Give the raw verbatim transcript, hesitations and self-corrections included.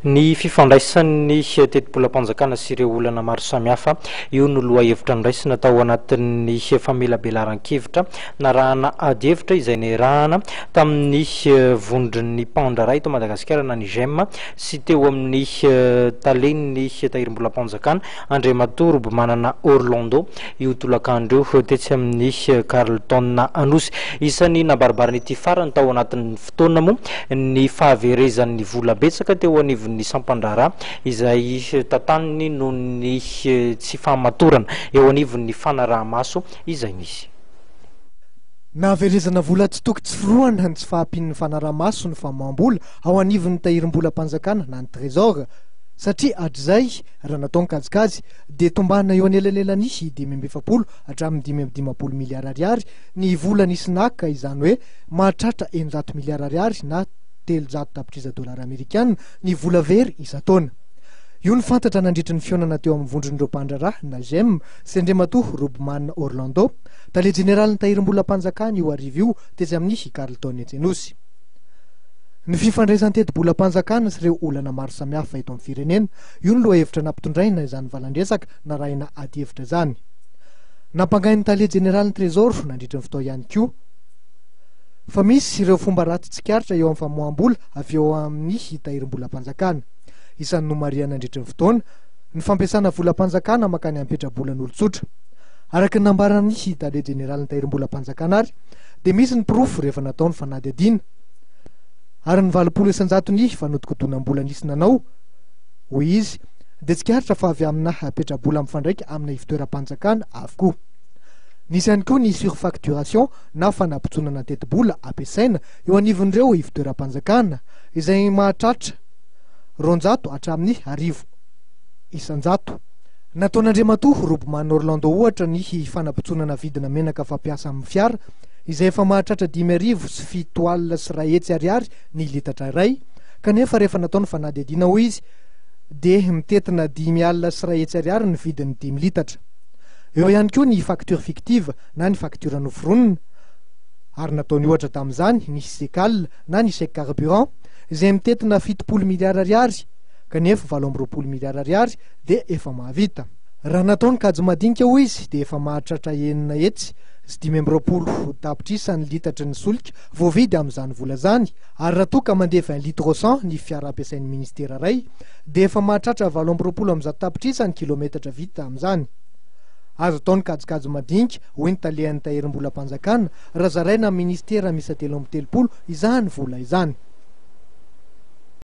Ny fifandraisan'ny teti-bolam-panjakana sy ireo olana maro samihafa io no loha hevitra andraisina tao anatin'ny famelabelaran-kevitra narahana ady hevitra izay nerahana tamin'ny vondron'ny mpandra eto Madagasikara na ny Gem sy teo amin'ny talen'ny tahirim-bolam-panjakana Andriamatoa manana Orlando io tolakandro tetsy amin'ny Carlton na anosy. Isan'ny nabaribariny ity farany tao anatin'ny fotoana moa ny fahaverezan'ny vola betsaka teo anivon'ny sampandrara izay tataniny noho ny tsy fahamatorana eo anivon'ny fanaraha-maso izay nisy. Nahaverezana vola tsy toko tsy forohana ny tsy fahampian'ny fanaraha-maso ny famoaham-bola ao anivon'ny tahirim-bolam-panjakana na ny trésor satria hatrizay raha natao ny kajikajy dia tombana eo anelanelan'isy dimy amby efapolo hatramin'ny dimy amby dimampolo miliara ariary ny vola nisy naka izany hoe mahatratra eninjato miliara ariary na telojato tapitriza dolara amerikana ny vola very isa-taona. Io ny fantatra nandritry ny fionana teo amin'ny vondron'ireo mpandraraha na Gem sy Andriamatoa manana Orlando tale jeneraly ny tahirim-bolam-panjakana io arivo io tetsy amin'ny Carlton etsy. Ny fifandraisan'ny teti-bolam-panjakana sy ireo olana maro samihafa eto amin'ny firenena io ny loha hevitra nampitondraina izany valandresaka narahina ady hevitra izany. Nampangain'ny tale jeneraly ny trésor nandritry ny fotoa ihany koa fa misy ireo fomba ratsy tsikaritra eo amin'ny famoaham-bola avy eo amin'ny tahirim-bolam-panjakana. Isan'ny nomaria nandritry ny fotoana ny fampiasana volam-panjakana makany ampetra-bolan'olon-tsotra. Araka ny nambaran'ny tale jeneraly ny tahirim-bolam-panjakana ary dia misy ny pirofo rehefa natao ny fanady adiana ary ny valopolo isan-jato ny fanotokodonam-bola nisy nanao hoy izy dia tsikaritra fa avy amina apetra-bola mifandraika amina ivitoeram-panjakana avokoa. Nisy ihany koa ny surfacturation na fanampitsonana teti-bola ampiasaina eo anivon'ireo ivitoeram-panjakana izay mahatratra roanjato hatramin'ny arivo isan-jato. Nataon'Andriamatoa manana Orlando ohatra ny fanampitsonana vidina menaka fampiasa amin'ny fiara izay efa mahatratra dimy arivo sy fito alina sy ray hetsy ariary ny litatra iray kanefa rehefa natao ny fanady adiana ho izy dia mitetina dimy alina sy ray hetsy ariary ny vidin'ny dimy litatra. Eo ihany koa ny facture fictive na ny facture noforonina ary nataony ohatra tamin'izany ny sécal na ny chèque carburant izay mitetina fitopolo miliara ariary kanefa valo amby roapolo miliara ariary dia efa mahavita. Raha natao ny kajy madinika ho izy dia efa mahatratra enina hetsy sy dimy amby roapolo tapitrisa ny litatra ny solika voavidy amin'izany vola zany ary raha toa ka mandeha vingt litre cent ny fiara ampiasain'ny ministera iray dia efa mahatratra valo amby roapolo amby zato tapitrisa ny kilometatra vita amin'izany. Azo atao ny kajikajy madinika hoy ny talehan'ny tahirim-bolam-panjakana raha zaraina amin'ny ministera misy telo amby telopolo izany vola izany.